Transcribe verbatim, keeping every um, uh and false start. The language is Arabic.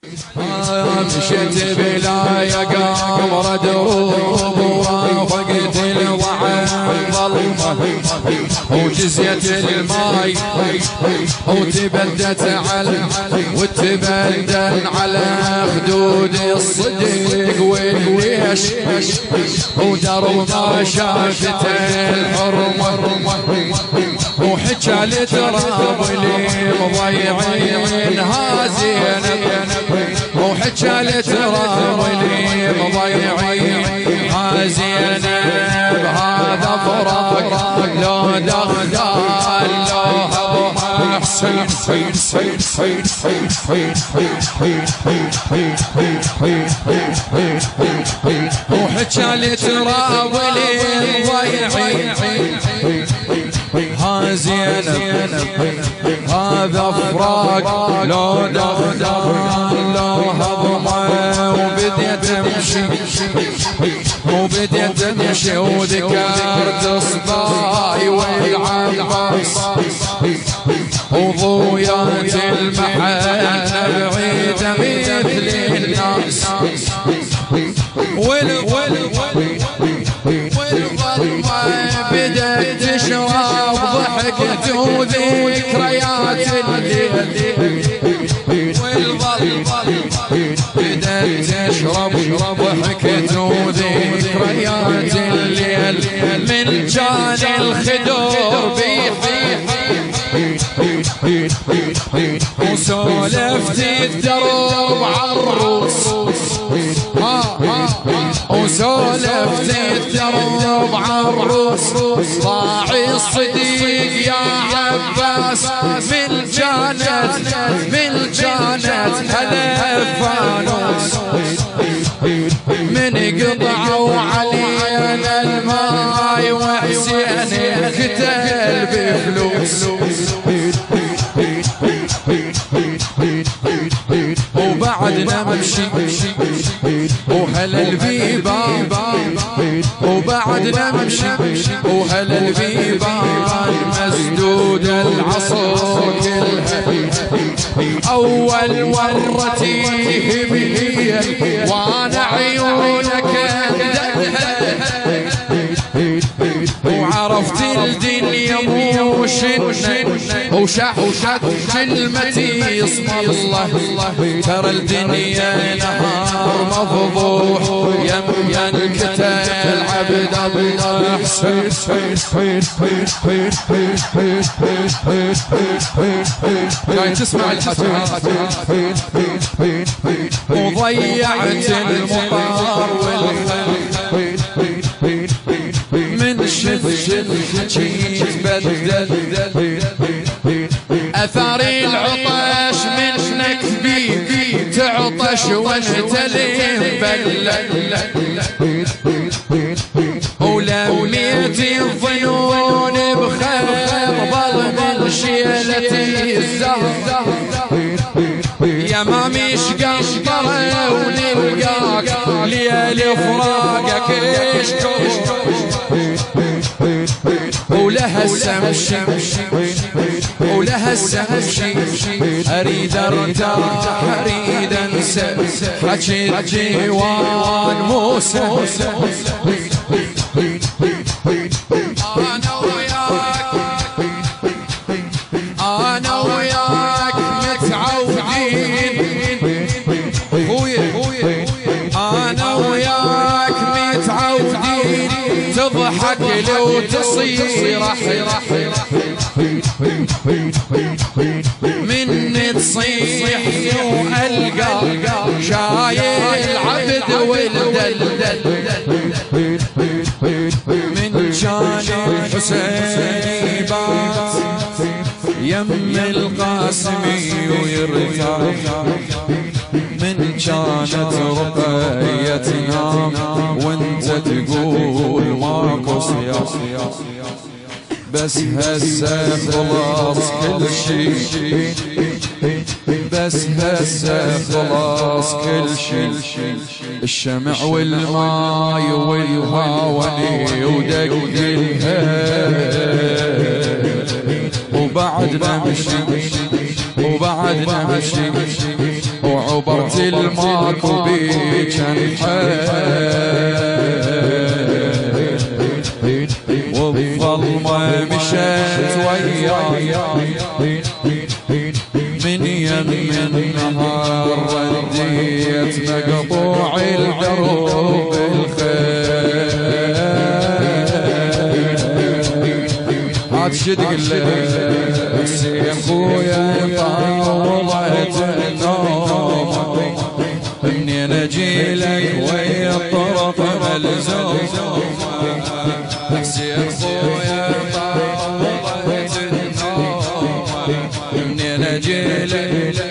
مشيت بلا يا قمر دروب ورافقت الضعف ظلمه وجزيت الماي وتبدت على وتبدل على خدود الصدق والليش ودرب ما شافت الحرمه وحكى لتراب لي مضيعين هازين وحكى لتراب لي مضيعين هازين بهذا فراق لو دخل لو حسين حسين حسين حسين وحكى لتراب لي مضيعين ها زينب هذا فراق لو دخل لو هضمه وبديت امشي وبديت امشي وذكرت صباي والعباس وضويات المحنة بعيدة مثل الناس والظلمة بدت تشرب ضحكت وذكريات الليل والظلمة بدت تشرب ضحكت وذكريات الليل من جان الخدور بيحيح وسولفت الدروب عالروس وسولفت الدروب عالروس ضاع الصديق يا عباس من جانت من جانت هلا فانوس من قطعوا علينا الماي وحسين قتل بفلوس وبعدنا نمشي وهلا البيبان وبعدنا نمشي وهلا البيبان مسدود العصر كلها أول مرة تيهم هي وانا عيونك وعرفت الدنيا مو شنة وشحشت كلمتي اسم الله ترى الدنيا نهار مفضوح يم ينكتل عبد الله حسين جاي تسمع الحسنات وضيعت المطار والخير من شف الحكي تبدل أثار العطش منك بي تعطش وانتلي مبلل ولميت الظنون بخير ظل من شيلتي الزهر يا ما مش قمطرة ونلقاك ليالي فراقك اشكو ولها السمشي ولها السمشي اريد ارتاح اريد انسى حكي الجيوان موسى انا وياك انا وياك متعودين خويا انا وياك متعودين تضحك لو تصير من تصيح والقى شايل عبد والدل من جان الحسين بات يم القاسمي ويرتاح من كانت رقية تنام وانت تقول ماكو صيام بس هسه خلاص كل شي بس هسه خلاص كل شي الشمع والماي والهاوني ودق الهيل وبعد نمشي وبعد نمشي وعبرت الماكو بيك وبظلمة مشيت وياي من يم النهار رديت مقطوع الدروب الخير عاد شدق الليل يا خويا طاولت النوم منين اجيلك ويا الطرق ملزوم يا خويا طاولت النوم منين اجيلك